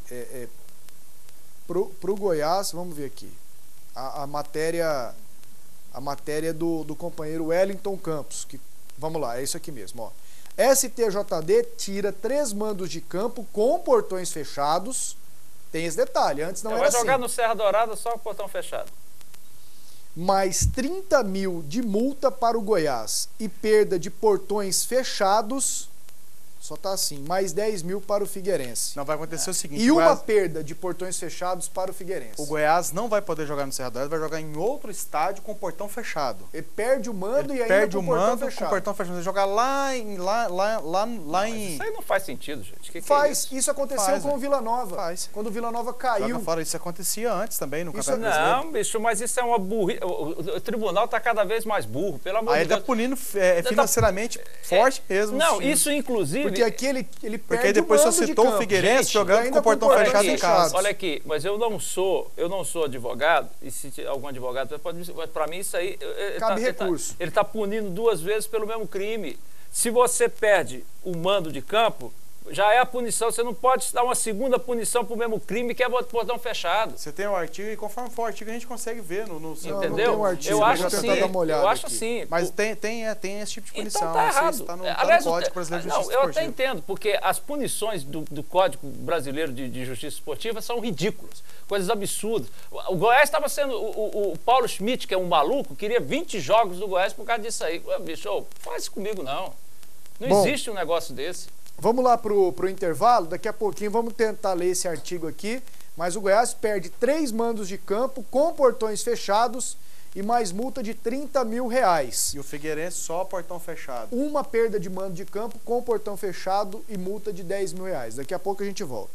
Pro Goiás, vamos ver aqui. A matéria do companheiro Wellington Campos, que vamos lá, é isso aqui mesmo, ó. STJD tira 3 mandos de campo com portões fechados. Tem esse detalhe, antes não era assim.
Vai jogar no Serra Dourada só com o portão fechado.
Mais R$30.000 de multa para o Goiás e perda de portões fechados. Só tá assim, mais R$10.000 para o Figueirense.
Não, vai acontecer o seguinte...
E uma perda de portões fechados para o Figueirense.
O Goiás não vai poder jogar no Serra Dourada, vai jogar em outro estádio com portão fechado.
Ele perde o mando e ainda
perde
com
o mando com portão fechado. Ele jogar lá em...
Isso aí não faz sentido, gente. Que
faz.
é
isso aconteceu com o Vila Nova.
Faz.
Quando o Vila Nova caiu.
Joga fora, isso acontecia antes também no Campeonato
Brasileiro. Não, bicho, mas isso é uma burrice. O tribunal está cada vez mais burro, pelo amor de Deus.
Aí ele está punindo financeiramente forte mesmo.
Não, isso inclusive...
Porque aqui ele
porque
perde
depois
o
você citou o Figueirense jogando com o portão fechado em casa.
Olha aqui, mas eu não sou advogado, e se algum advogado pode dizer, mas para mim isso aí...
Cabe recurso.
Ele está punindo 2 vezes pelo mesmo crime. Se você perde o mando de campo, já é a punição. Você não pode dar uma segunda punição para o mesmo crime que é o portão fechado.
Você tem o artigo e conforme for o artigo a gente consegue ver no
entendeu?
Não tem um artigo,
eu acho assim.
Eu
acho assim.
Mas tem esse tipo de punição.
Então tá errado.
Está no
Código
Brasileiro de Justiça
Eu
Esportiva.
até entendo, porque as punições do Código Brasileiro de Justiça Esportiva são ridículas, coisas absurdas. O Goiás estava sendo... O Paulo Schmidt, que é um maluco, queria 20 jogos do Goiás por causa disso aí. Bicho, faz comigo não. Não existe um negócio desse.
Vamos lá pro intervalo, daqui a pouquinho vamos tentar ler esse artigo aqui, mas o Goiás perde 3 mandos de campo com portões fechados e mais multa de R$30.000.
E o Figueirense só portão fechado.
Uma perda de mando de campo com portão fechado e multa de R$10.000. Daqui a pouco a gente volta.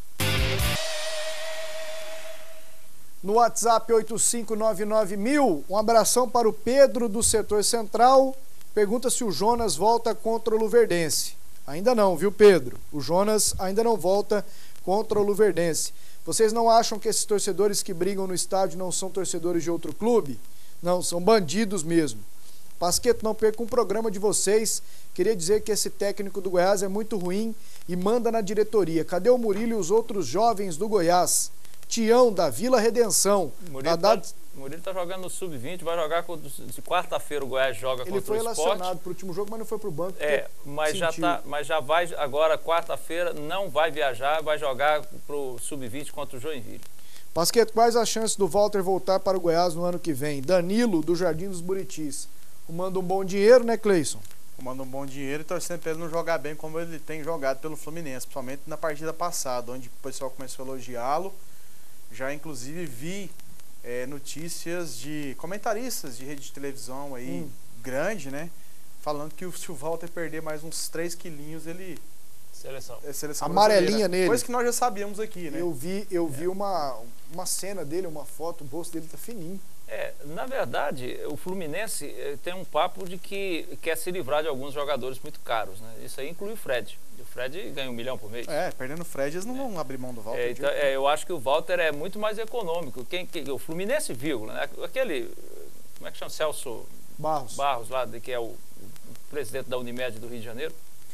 No WhatsApp 8599.000, um abração para o Pedro do setor central, pergunta se o Jonas volta contra o Luverdense. Ainda não, viu, Pedro? O Jonas ainda não volta contra o Luverdense. Vocês não acham que esses torcedores que brigam no estádio não são torcedores de outro clube? Não, são bandidos mesmo. Pasqueto, não perca um programa de vocês. Queria dizer que esse técnico do Goiás é muito ruim e manda na diretoria. Cadê o Murilo e os outros jovens do Goiás? Tião, da Vila Redenção.
Murilo está jogando no Sub-20, vai jogar de quarta-feira o Goiás joga contra o Sport.
Ele foi relacionado para o último jogo, mas não foi para o banco.
Mas já vai agora, quarta-feira, não vai viajar, vai jogar para o Sub-20 contra o Joinville.
Pasqueto, quais as chances do Walter voltar para o Goiás no ano que vem? Danilo, do Jardim dos Buritis. Manda um bom dinheiro, né, Cleison?
Manda um bom dinheiro e torcendo para ele não jogar bem como ele tem jogado pelo Fluminense, principalmente na partida passada, onde o pessoal começou a elogiá-lo. Já, inclusive, vi notícias de comentaristas de rede de televisão aí, grande, né? Falando que se o Walter perder mais uns 3 quilinhos, ele Seleção
amarelinha
brasileira.
nele.
Coisa que nós já sabíamos aqui, né?
Eu vi uma cena dele, uma foto, o bolso dele tá fininho.
Na verdade, o Fluminense tem um papo de que quer se livrar de alguns jogadores muito caros, né? Isso aí inclui o Fred. O Fred ganha 1 milhão por mês.
Perdendo o Fred, eles não vão abrir mão do Walter.
Então, eu acho que o Walter é muito mais econômico. O Fluminense, vírgula, né? Aquele, como é que chama? Celso Barros lá, que é o presidente da Unimed do Rio de Janeiro,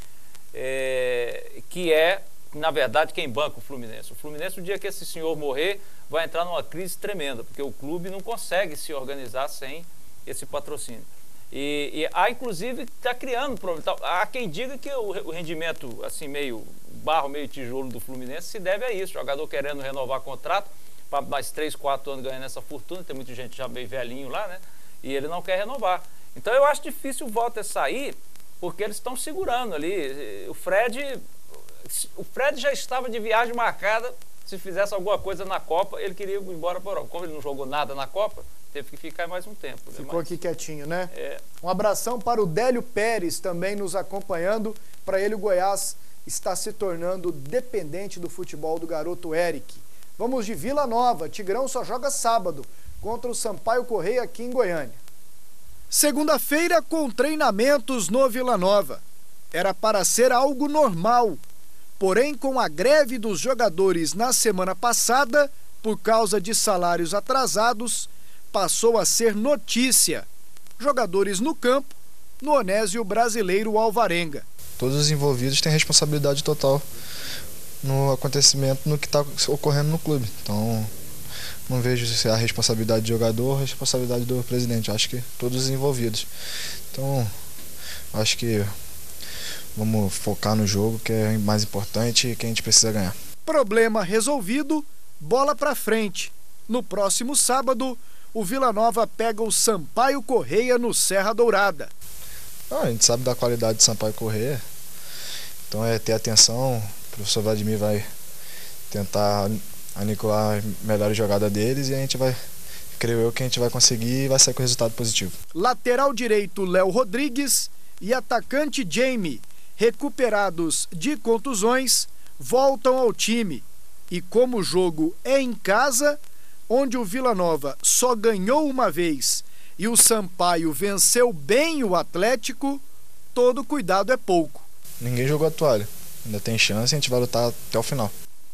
que é, na verdade, quem banca o Fluminense. O Fluminense, no dia que esse senhor morrer, vai entrar numa crise tremenda, porque o clube não consegue se organizar sem esse patrocínio. E há, inclusive, está criando problema. Há quem diga que o rendimento, assim, meio barro, meio tijolo do Fluminense se deve a isso. O jogador querendo renovar contrato para mais 3, 4 anos ganhando essa fortuna. Tem muita gente já meio velhinho lá, né? E ele não quer renovar. Então eu acho difícil o Walter sair, porque eles estão segurando ali. O Fred já estava de viagem marcada. Se fizesse alguma coisa na Copa, ele queria ir embora para a Europa. Como ele não jogou nada na Copa, teve que ficar mais um tempo.
Ficou aqui quietinho, né? Um abração para o Délio Pérez, também nos acompanhando. Para ele, o Goiás está se tornando dependente do futebol do garoto Eric. Vamos de Vila Nova. Tigrão só joga sábado contra o Sampaio Correia aqui em Goiânia. Segunda-feira com treinamentos no Vila Nova. Era para ser algo normal. Porém, com a greve dos jogadores na semana passada, por causa de salários atrasados, passou a ser notícia. Jogadores no campo, no Onésio Brasileiro Alvarenga.
Todos os envolvidos têm responsabilidade total no acontecimento, no que está ocorrendo no clube. Então, não vejo se é a responsabilidade do jogador ou a responsabilidade do presidente. Acho que todos os envolvidos. Então, acho que vamos focar no jogo, que é mais importante e que a gente precisa ganhar.
Problema resolvido, bola pra frente. No próximo sábado, o Vila Nova pega o Sampaio Correia no Serra Dourada.
A gente sabe da qualidade do Sampaio Correia, então é ter atenção. O professor Vladimir vai tentar aniquilar a melhor jogada deles e a gente vai, creio eu, que a gente vai conseguir e vai sair com resultado positivo.
Lateral direito Léo Rodrigues e atacante Jamie, recuperados de contusões, voltam ao time. E como o jogo é em casa, onde o Vila Nova só ganhou uma vez e o Sampaio venceu bem o Atlético, todo cuidado é pouco.
Ninguém jogou a toalha, ainda tem chance e a gente vai lutar até o final.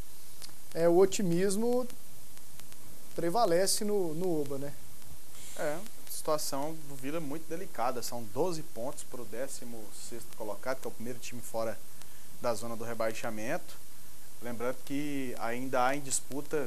O otimismo prevalece no Oba, né?
A situação do Vila é muito delicada. São 12 pontos para o 16º colocado, que é o primeiro time fora da zona do rebaixamento. Lembrando que ainda há em disputa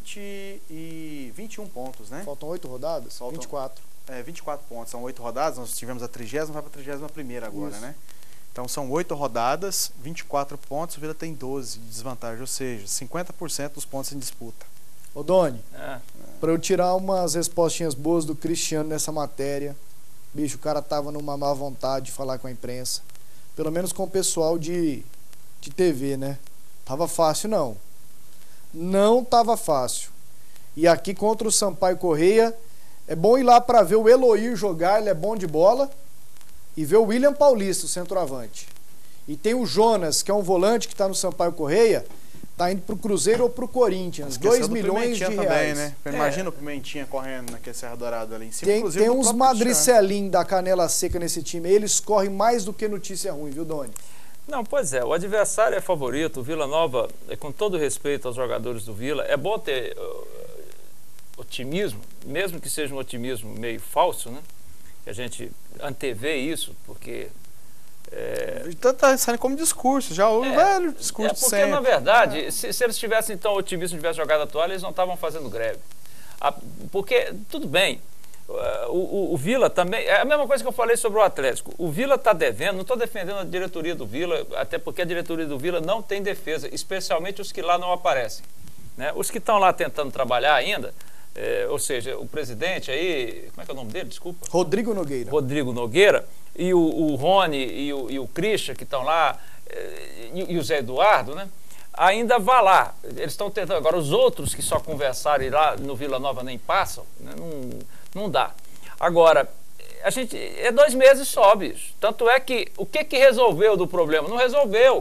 21 pontos, né?
Faltam 8 rodadas? 24.
24 pontos. São 8 rodadas. Nós tivemos a 30ª, vai para a 31ª agora,
Isso.
né? Então são 8 rodadas, 24 pontos. O Vila tem 12 de desvantagem, ou seja, 50% dos pontos em disputa.
Ô Doni, para eu tirar umas respostinhas boas do Cristiano nessa matéria, bicho, o cara tava numa má vontade de falar com a imprensa. Pelo menos com o pessoal de TV, né? Tava fácil, não. Não tava fácil. E aqui contra o Sampaio Correia, é bom ir lá para ver o Eloir jogar, ele é bom de bola. E ver o William Paulista, o centroavante. E tem o Jonas, que é um volante que está no Sampaio Correia, tá indo pro Cruzeiro ou pro Corinthians. 2 milhões de reais.
Também, né? Imagina o Pimentinha correndo naquele Serra Dourada ali em cima.
Tem uns madricelinhos da canela seca nesse time. Eles correm mais do que notícia ruim, viu, Doni?
Não, pois é. O adversário é favorito. O Vila Nova, com todo respeito aos jogadores do Vila, é bom ter otimismo, mesmo que seja um otimismo meio falso, né? Que a gente antevê isso, porque...
Tá saindo como discurso, já o velho discurso
porque,
sempre.
Na verdade, se eles tivessem tão otimistas, não tivessem jogado a toalha, eles não estavam fazendo greve. Porque, tudo bem, o Vila também... É a mesma coisa que eu falei sobre o Atlético. O Vila está devendo, não estou defendendo a diretoria do Vila, até porque a diretoria do Vila não tem defesa, especialmente os que lá não aparecem, né? Os que estão lá tentando trabalhar ainda... ou seja, o presidente aí, como é que é o nome dele? Desculpa.
Rodrigo Nogueira.
Rodrigo Nogueira, e o Rony e o Christian, que estão lá, e o Zé Eduardo, né? Ainda vá lá. Eles estão tentando. Agora, os outros que só conversaram e lá no Vila Nova nem passam, né? Não dá. Agora, a gente... 2 meses só, bicho. Tanto é que o que resolveu do problema? Não resolveu.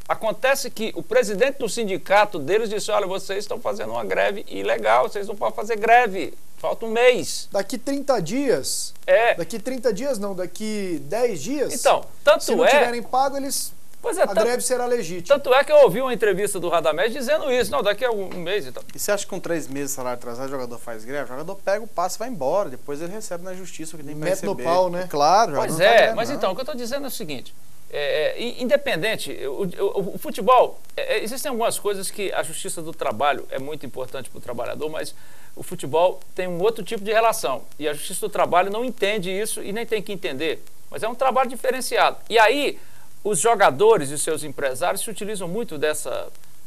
Acontece que o presidente do sindicato deles disse, olha, vocês estão fazendo uma greve ilegal, vocês não podem fazer greve, falta um mês.
Daqui 30 dias, daqui 30 dias não, daqui 10 dias,
então, tanto
se não tiverem pago, eles... a greve será legítima.
Tanto é que eu ouvi uma entrevista do Radamés dizendo isso. Não, daqui a um mês e tal.
E você acha que com 3 meses de salário atrasado o jogador faz greve? O jogador pega o passe e vai embora. Depois ele recebe na justiça o que tem que receber.
Mete no pau, né?
Claro.
Pois é, mas então, o que eu estou dizendo é o seguinte. Independente, o futebol, existem algumas coisas que a justiça do trabalho é muito importante para o trabalhador, mas o futebol tem um outro tipo de relação. E a justiça do trabalho não entende isso e nem tem que entender. Mas é um trabalho diferenciado. E aí... os jogadores e seus empresários se utilizam muito dessa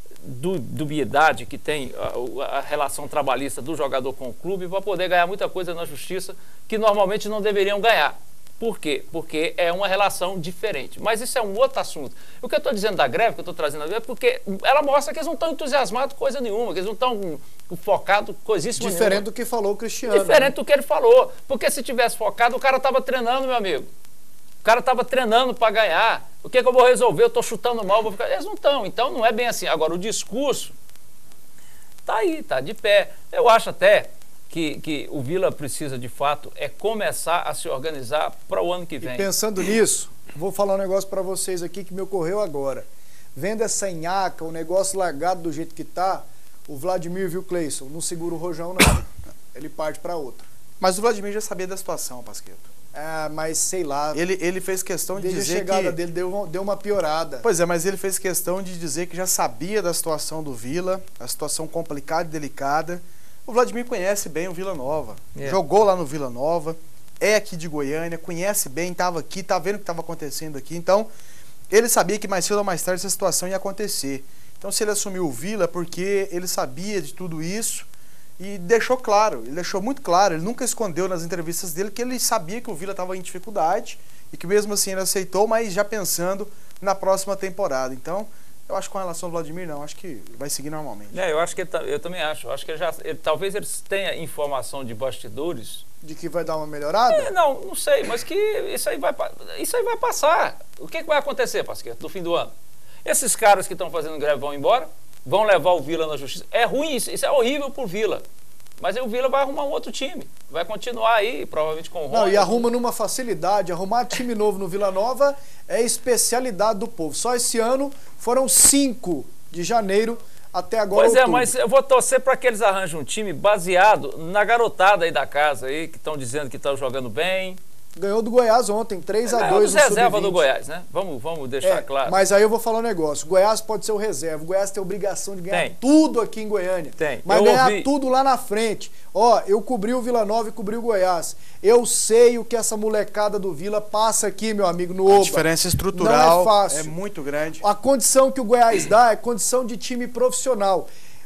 dubiedade que tem a relação trabalhista do jogador com o clube para poder ganhar muita coisa na justiça que normalmente não deveriam ganhar. Por quê? Porque é uma relação diferente. Mas isso é um outro assunto. O que eu estou dizendo da greve, que eu estou trazendo a greve, é porque ela mostra que eles não estão entusiasmados com coisa nenhuma, que eles não estão focados coisíssima nenhuma.
Diferente do que falou o Cristiano.
Diferente do que ele falou. Porque se tivesse focado, o cara estava treinando, meu amigo. O cara estava treinando para ganhar. O que eu vou resolver? Eu estou chutando mal, vou ficar... Eles não estão. Então não é bem assim. Agora, o discurso está aí, está de pé. Eu acho até que o Vila precisa, de fato, começar a se organizar para o ano que vem.
E pensando nisso, vou falar um negócio para vocês aqui que me ocorreu agora. Vendo essa nhaca, o negócio largado do jeito que tá, o Vladimir, viu, Cleison? Não segura o rojão, não. Ele parte para outra.
Mas o Vladimir já sabia da situação, Pasquetto.
Mas sei lá.
Ele fez questão de dizer que...
Desde a chegada dele deu uma piorada.
Pois é, mas ele fez questão de dizer que já sabia da situação do Vila, a situação complicada e delicada. O Vladimir conhece bem o Vila Nova. Jogou lá no Vila Nova, é aqui de Goiânia, conhece bem, estava aqui, está vendo o que estava acontecendo aqui. Então, ele sabia que mais cedo ou mais tarde essa situação ia acontecer. Então, se ele assumiu o Vila, é porque ele sabia de tudo isso. E deixou claro, ele deixou muito claro, ele nunca escondeu nas entrevistas dele que ele sabia que o Vila estava em dificuldade e que mesmo assim ele aceitou, mas já pensando na próxima temporada. Então, eu acho que com relação ao Vladimir, não, acho que vai seguir normalmente.
Eu acho que eu também acho. Eu acho que talvez eles tenham informação de bastidores.
De que vai dar uma melhorada?
Não sei, mas que isso aí vai passar. O que vai acontecer, Pasquetto, no fim do ano? Esses caras que estão fazendo greve vão embora? Vão levar o Vila na justiça. É ruim isso é horrível pro Vila. Mas aí o Vila vai arrumar um outro time. Vai continuar aí, provavelmente com o Rony.
Não, e arruma numa facilidade. Arrumar time novo no Vila Nova é especialidade do povo. Só esse ano foram 5 de janeiro até agora.
Pois outubro. Mas eu vou torcer para que eles arranjem um time baseado na garotada aí da casa aí, que estão dizendo que estão jogando bem.
Ganhou do Goiás ontem, 3-2 no
reserva do Goiás, né? Vamos deixar claro.
Mas aí eu vou falar um negócio. O Goiás pode ser o reserva. O Goiás tem a obrigação de ganhar tudo aqui em Goiânia. Mas ganhar tudo lá na frente. Eu cobri o Vila Nova e cobri o Goiás. Eu sei o que essa molecada do Vila passa aqui, meu amigo, no Oba.
A diferença estrutural
não é fácil.
É muito grande.
A condição que o Goiás dá é condição de time profissional.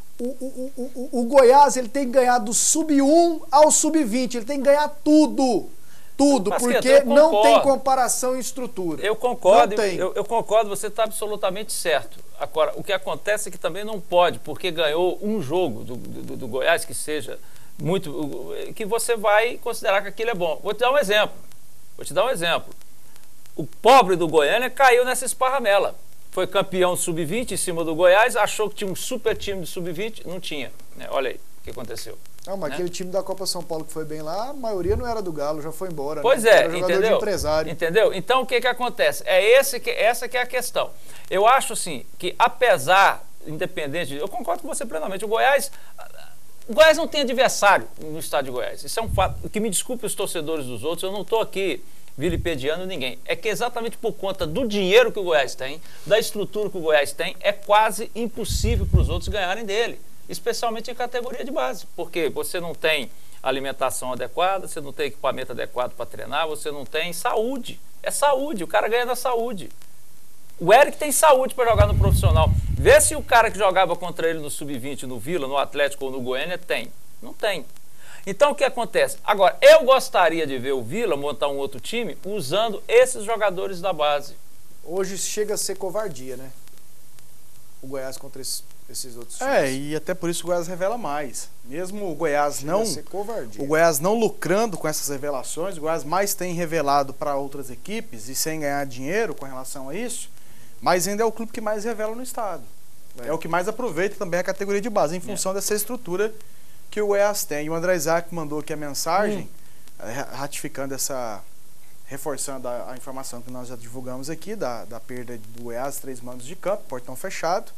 O Goiás ele tem que ganhar do sub-1 ao sub-20. Ele tem que ganhar tudo. Porque não tem comparação em estrutura.
Eu concordo, eu concordo, você está absolutamente certo. Agora, o que acontece é que também não pode, porque ganhou um jogo do Goiás que seja muito... que você vai considerar que aquilo é bom. Vou te dar um exemplo. O pobre do Goiânia caiu nessa esparramela. Foi campeão sub-20 em cima do Goiás, achou que tinha um super time de sub-20, não tinha. Olha aí o que aconteceu.
Não, mas aquele time da Copa São Paulo que foi bem lá, a maioria não era do Galo, já foi embora.
Pois
era
jogador
entendeu? De empresário.
Entendeu? Então o que acontece? Essa que é a questão. Eu acho assim, que apesar, independente, eu concordo com você plenamente, o Goiás não tem adversário no estado de Goiás. Isso é um fato, que me desculpe os torcedores dos outros, eu não estou aqui vilipediando ninguém. É que exatamente por conta do dinheiro que o Goiás tem, da estrutura que o Goiás tem, é quase impossível para os outros ganharem dele. Especialmente em categoria de base, porque você não tem alimentação adequada, você não tem equipamento adequado para treinar, você não tem saúde. É saúde, o cara ganha da saúde. O Eric tem saúde para jogar no profissional. Vê se o cara que jogava contra ele no sub-20, no Vila, no Atlético ou no Goiânia tem. Não tem. Então o que acontece? Agora, eu gostaria de ver o Vila montar um outro time usando esses jogadores da base.
Hoje chega a ser covardia, né? O Goiás contra esses outros times.
E até por isso o Goiás revela mais. Mesmo o Goiás não lucrando com essas revelações, o Goiás mais tem revelado para outras equipes e sem ganhar dinheiro com relação a isso, mas ainda é o clube que mais revela no estado. É o que mais aproveita também a categoria de base, em função dessa estrutura que o Goiás tem. E o André Isaac mandou aqui a mensagem, ratificando reforçando a informação que nós já divulgamos aqui, da perda do Goiás, 3 mandos de campo, portão fechado.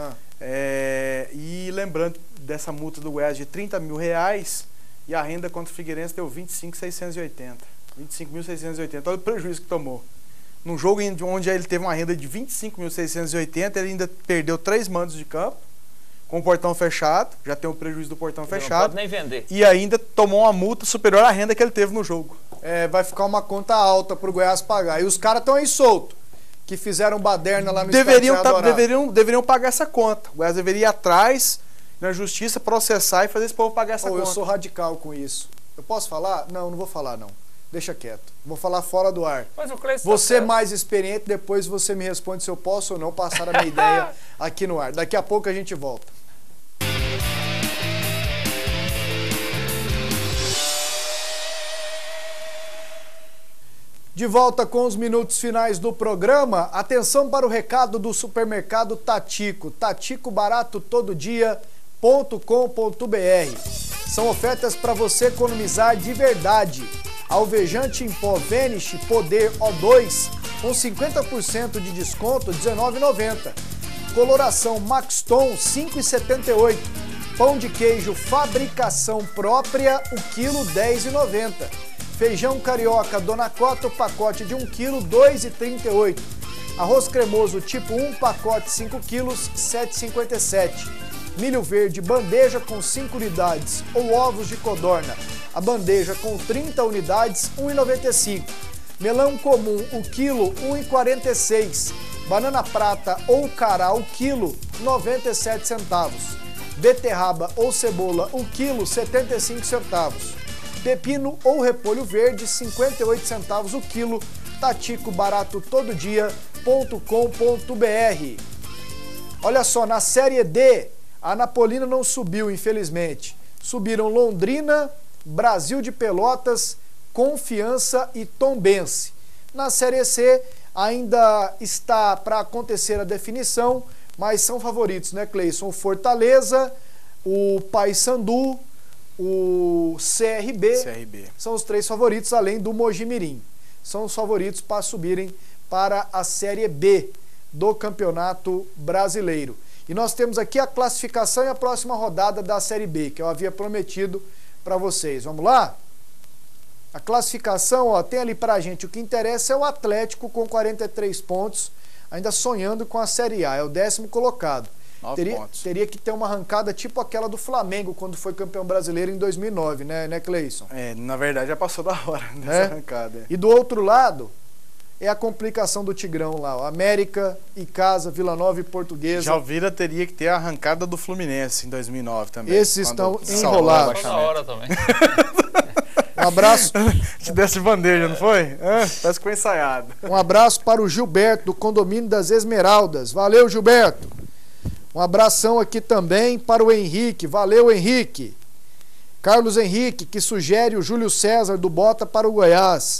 E lembrando dessa multa do Goiás de R$30 mil, e a renda contra o Figueirense deu 25.680. 25.680, olha o prejuízo que tomou. Num jogo onde ele teve uma renda de 25.680, ele ainda perdeu 3 mandos de campo, com o portão fechado, já tem o prejuízo do portão fechado. Não
pode nem vender.
E ainda tomou uma multa superior à renda que ele teve no jogo.
Vai ficar uma conta alta pro Goiás pagar. E os caras estão aí soltos, que fizeram baderna lá no
deveriam pagar essa conta. O Goiás deveria ir atrás na justiça, processar e fazer esse povo pagar essa conta.
Eu sou radical com isso. Eu posso falar? Não vou falar não. Deixa quieto. Vou falar fora do ar.
Mas o Cleiton
você mais experiente, depois você me responde se eu posso ou não passar a minha ideia aqui no ar. Daqui a pouco a gente volta. De volta com os minutos finais do programa. Atenção para o recado do supermercado Tatico. Tatico barato todo dia.com.br. São ofertas para você economizar de verdade. Alvejante em pó Vanish Poder O2 com 50% de desconto, R$19,90. Coloração Maxton, R$5,78. Pão de queijo fabricação própria, o quilo, R$10,90. Feijão carioca Dona Cota, o pacote de 1 kg, R$2,38. Arroz cremoso tipo 1, pacote 5 kg, R$7,57. Milho verde bandeja com 5 unidades ou ovos de codorna, a bandeja com 30 unidades, R$1,95. Melão comum, o quilo, R$1,46. Banana prata ou cará, o quilo, 97 centavos. Beterraba ou cebola, o quilo, 75 centavos. Pepino ou repolho verde, 58 centavos o quilo. Tatico barato todo dia.com.br. Olha só, na Série D, a Anapolina não subiu, infelizmente. Subiram Londrina, Brasil de Pelotas, Confiança e Tombense. Na Série C ainda está para acontecer a definição, mas são favoritos, né, Cleison? O Fortaleza, o Paysandu, o CRB são os 3 favoritos, além do Mojimirim. São os favoritos para subirem para a Série B do Campeonato Brasileiro. E nós temos aqui a classificação e a próxima rodada da Série B, que eu havia prometido para vocês. Vamos lá? A classificação, ó, tem ali pra gente, o que interessa é o Atlético com 43 pontos, ainda sonhando com a Série A, é o 10º colocado. Teria que ter uma arrancada tipo aquela do Flamengo quando foi campeão brasileiro em 2009, né, Cleison?
Na verdade já passou da hora nessa arrancada.
E do outro lado é a complicação do Tigrão lá, ó, América, Icasa, Vila Nova e Portuguesa.
Jalvira teria que ter a arrancada do Fluminense em 2009 também.
Esses estão enrolados.
Na hora também.
Um abraço.
Te desse bandeja, não foi? Parece que foi ensaiado.
Um abraço para o Gilberto, do Condomínio das Esmeraldas. Valeu, Gilberto. Um abração aqui também para o Henrique. Valeu, Henrique. Carlos Henrique, que sugere o Júlio César do Bota para o Goiás.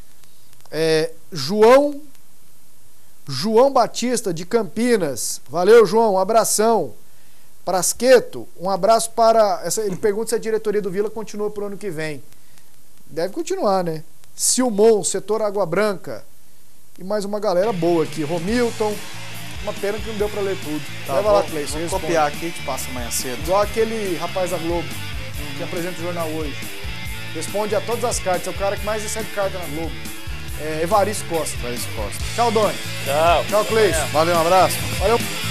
João Batista, de Campinas. Valeu, João. Um abração. Prasqueto, um abraço para... Ele pergunta se a diretoria do Vila continua para o ano que vem. Deve continuar, né? Silmon, setor Água Branca. E mais uma galera boa aqui. Romilton. Uma pena que não deu pra ler tudo.
Tá,
leva lá, Cleiton.
Vou copiar aqui e te passa amanhã cedo.
Igual aquele rapaz da Globo, que apresenta o jornal hoje. Responde a todas as cartas. É o cara que mais recebe carta na Globo. Evaristo Costa.
Evaristo Costa.
Tchau, Doni.
Tchau.
Tchau, Cleiton.
Valeu, um abraço.
Valeu.